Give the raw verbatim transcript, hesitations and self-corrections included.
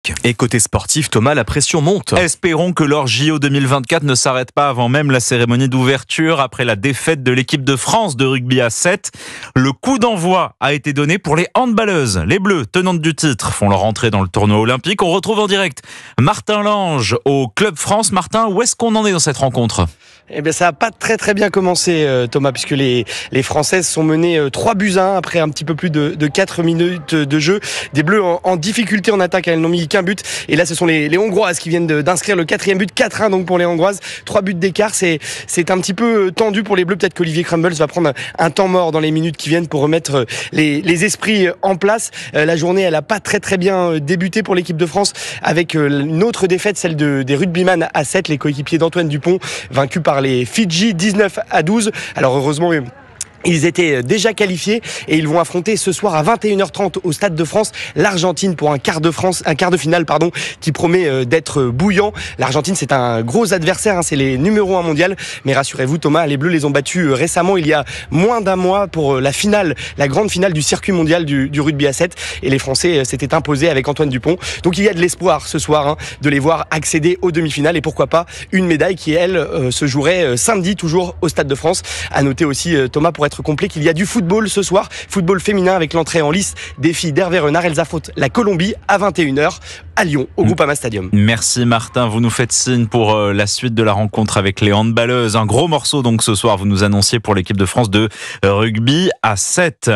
Et côté sportif, Thomas, la pression monte. Espérons que leur J O deux mille vingt-quatre ne s'arrête pas avant même la cérémonie d'ouverture. Après la défaite de l'équipe de France de rugby à sept, le coup d'envoi a été donné pour les handballeuses. Les Bleus, tenantes du titre, font leur entrée dans le tournoi olympique. On retrouve en direct Martin Lange au Club France. Martin, où est-ce qu'on en est dans cette rencontre ? Eh bien, ça n'a pas très très bien commencé, euh, Thomas, puisque les, les Françaises sont menées euh, trois buts à un après un petit peu plus de, de quatre minutes de jeu. Des Bleus en, en difficulté en attaque, elles n'ont mis qu'un but. Et là, ce sont les, les Hongroises qui viennent de, d'inscrire le quatrième but, quatre un donc pour les Hongroises. Trois buts d'écart, c'est, c'est un petit peu tendu pour les Bleus. Peut-être qu'Olivier Crumbles va prendre un temps mort dans les minutes qui viennent pour remettre les, les esprits en place. Euh, la journée, elle n'a pas très très bien débuté pour l'équipe de France, avec euh, une autre défaite, celle de, des rugbyman à sept, les coéquipiers d'Antoine Dupont, vaincus par les Fidji dix-neuf à douze. Alors heureusement, ils étaient déjà qualifiés et ils vont affronter ce soir à vingt et une heures trente au Stade de France l'Argentine pour un quart de France, un quart de finale pardon, qui promet d'être bouillant. L'Argentine, c'est un gros adversaire, hein, c'est les numéro un mondial. Mais rassurez-vous, Thomas, les Bleus les ont battus récemment, il y a moins d'un mois, pour la finale, la grande finale du circuit mondial du, du rugby à sept. Et les Français s'étaient imposés avec Antoine Dupont. Donc il y a de l'espoir ce soir, hein, de les voir accéder aux demi-finales et pourquoi pas une médaille qui, elle, euh, se jouerait euh, samedi toujours au Stade de France. À noter aussi, euh, Thomas, pour être complet, qu'il y a du football ce soir, football féminin avec l'entrée en lice des filles d'Hervé Renard. Elles affrontent la Colombie à vingt et une heures à Lyon, au Groupama Stadium. Merci Martin, vous nous faites signe pour euh, la suite de la rencontre avec les handballeuses. Un gros morceau donc ce soir, vous nous annonciez pour l'équipe de France de rugby à sept.